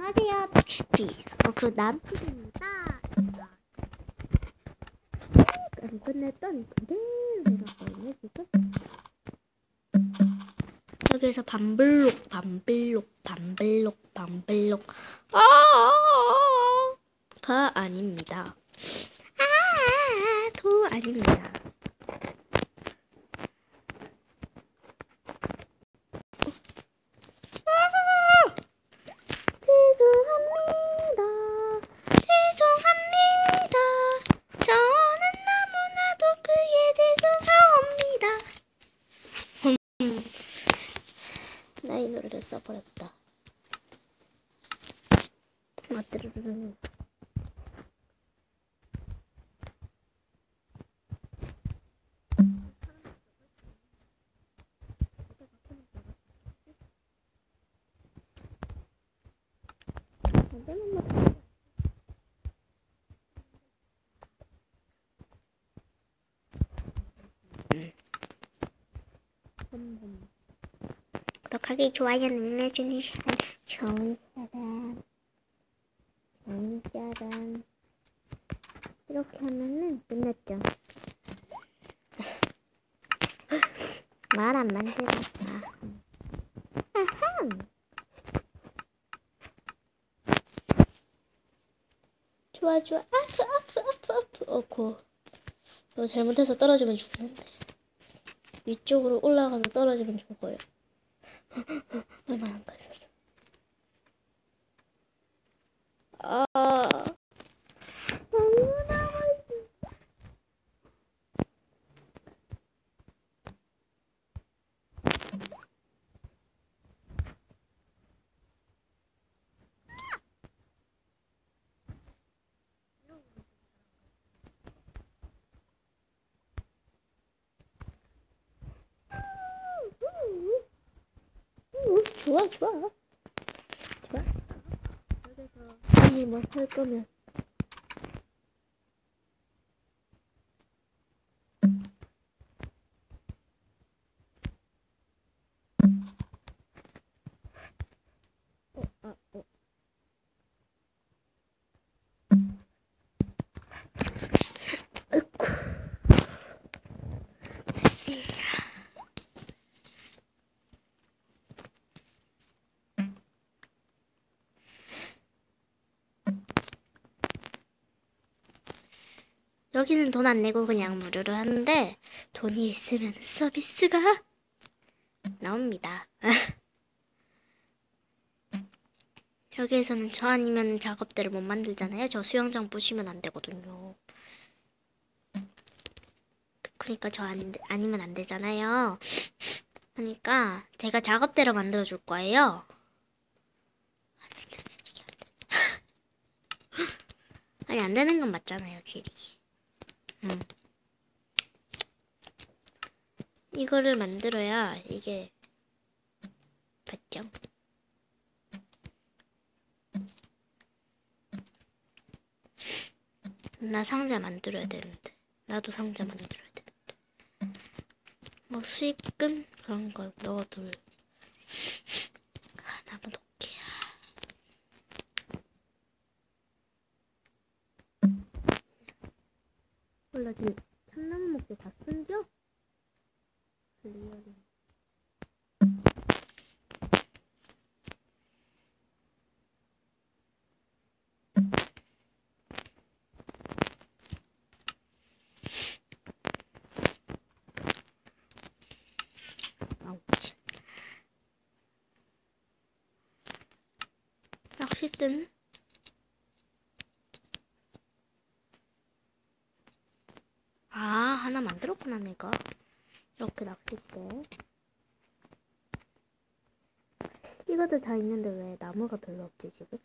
안녕하세요. 그 남편입니다. 안 끝냈던 그대로 내렸거든요, 지금. 여기서 반블록. 가 아닙니다. 도 아닙니다. 죄송합니다. 저는 너무나도 그에 죄송합니다. 나 이 노래를 써버렸다. 아뜨르르르. 구독하기, 좋아요 눌러주는 사람, 좋은 사람. 이렇게 하면은 끝났죠. 말 안 만들었다. 아하. 좋아. 아프. 이거 잘못해서 떨어지면 죽는데. 위쪽으로 올라가서 떨어지면 죽어요. 얼마 안 갔었어. 너무나 좋아. 여기서 언니 뭐 할 거면 여기는 돈 안 내고 그냥 무료로 하는데 돈이 있으면 서비스가 나옵니다. 여기에서는 저 아니면 작업대를 못 만들잖아요. 저 수영장 부시면 안 되거든요. 그러니까 저 아니면 안 되잖아요. 그러니까 제가 작업대로 만들어 줄 거예요. 진짜 지리기 안 돼. 아니 안 되는 건 맞잖아요, 지리기. 이거를 만들어야 이게 맞죠? 나 상자 만들어야 되는데. 나도 상자 만들어야 되는데. 뭐 수입금 그런 거 넣어둘. 나무 도끼야. 몰라 지금 참나무 목재 다 쓴겨? 리얼이. 낚싯대는? 하나 만들었구나 내가. 이렇게 낚싯대. 이것도 다 있는데 왜 나무가 별로 없지 지금?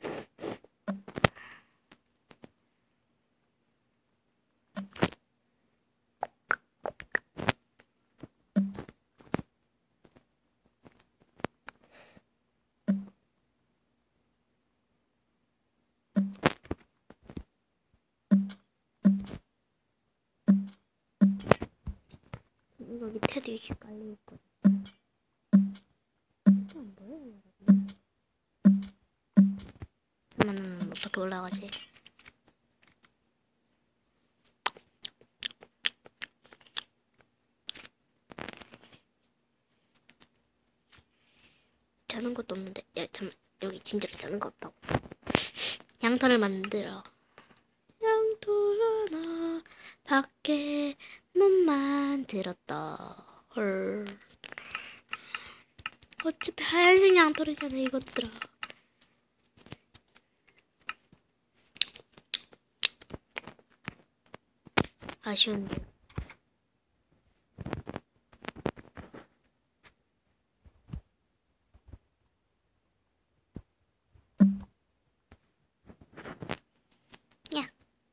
이거 밑에도 이렇게 깔려있거든. 이게 안 보여요 여러분? 없으면 어떻게 올라가지? 자는 것도 없는데. 야, 참, 여기 진짜로 자는 거 없다고. 양털을 만들어. 양털 하나 밖에 못 만들었다. 헐. 어차피 하얀색 양털이잖아, 이것들아. 아쉬운데. 야.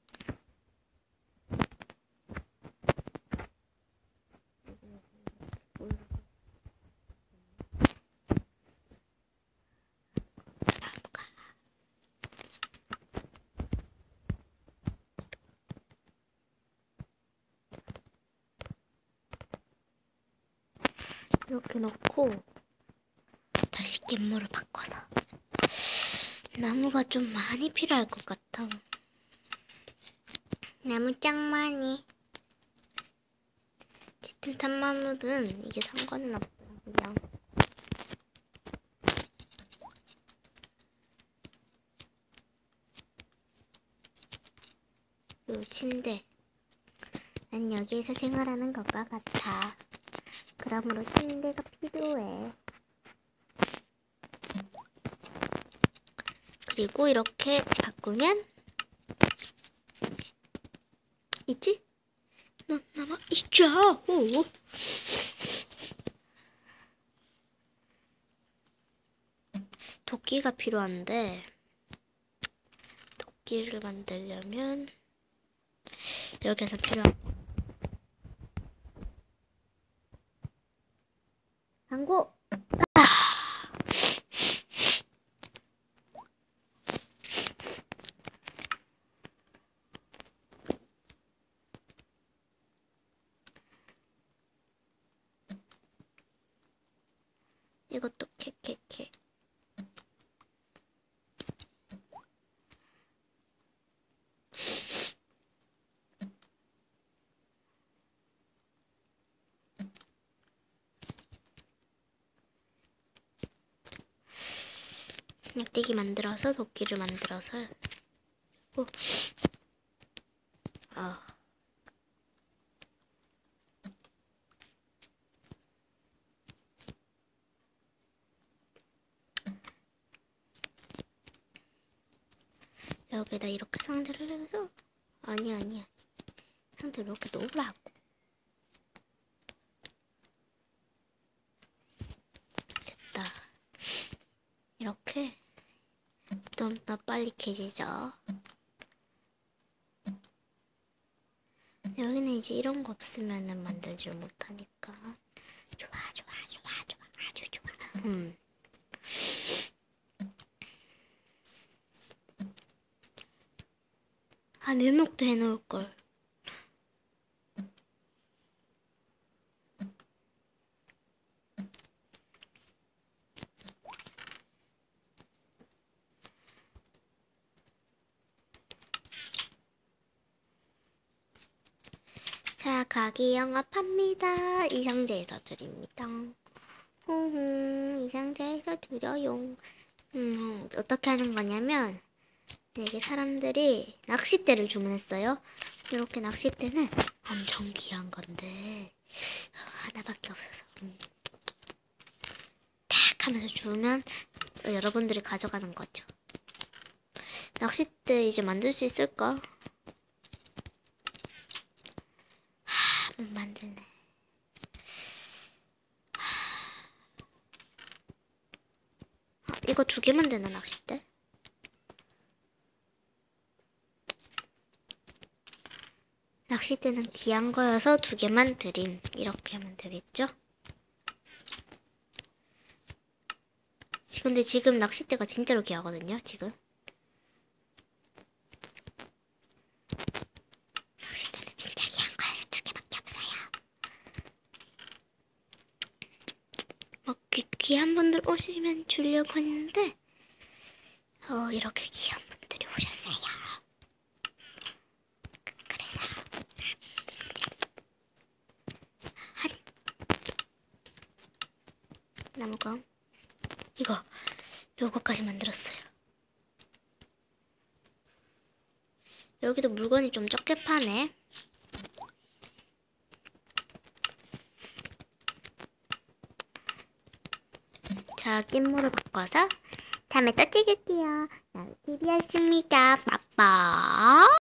이렇게 넣고 다시 갯물을 바꿔서. 나무가 좀 많이 필요할 것 같아. 나무 짱 많이. 짙은 탄마물은 이게 상관은 없어. 그냥. 그리고 침대. 난 여기에서 생활하는 것과 같아. 그러므로 침대가 필요해. 그리고 이렇게 바꾸면 있지? 남아 있죠. 오. 도끼가 필요한데 도끼를 만들려면 여기서 필요한 광고. 이것도 캐캐캐. 막대기 만들어서 도끼를 만들어서. 오. 아. 여기다 이렇게 상자를 해서. 아니야 상자 이렇게 놓으라고. 됐다. 이렇게 좀 더 빨리 캐지죠. 여기는 이제 이런 거 없으면은 만들지 못하니까. 좋아 아주 좋아. 아, 묘목도 해놓을걸. 자, 가게 영업합니다. 이 상자에서 드립니다. 이 상자에서 드려요. 어떻게 하는 거냐면, 이게 사람들이 낚싯대를 주문했어요. 이렇게 낚싯대는 엄청 귀한 건데 하나밖에 없어서 탁 하면서 주면 여러분들이 가져가는 거죠. 낚싯대 이제 만들 수 있을까? 못 만들네. 이거 2개만 되나, 낚싯대? 낚싯대는 귀한 거여서 2개만 드림. 이렇게 하면 되겠죠? 근데 지금 낚싯대가 진짜로 귀하거든요, 지금. 낚싯대는 진짜 귀한 거여서 2개밖에 없어요. 귀한 분들 오시면 주려고 했는데 이렇게 귀한 분들이 오셨어요. 그래서 나무검 요거까지 만들었어요. 여기도 물건이 좀 적게 파네. 자, 낀물을 바꿔서 다음에 또 찍을게요. TV였습니다. 빠빠.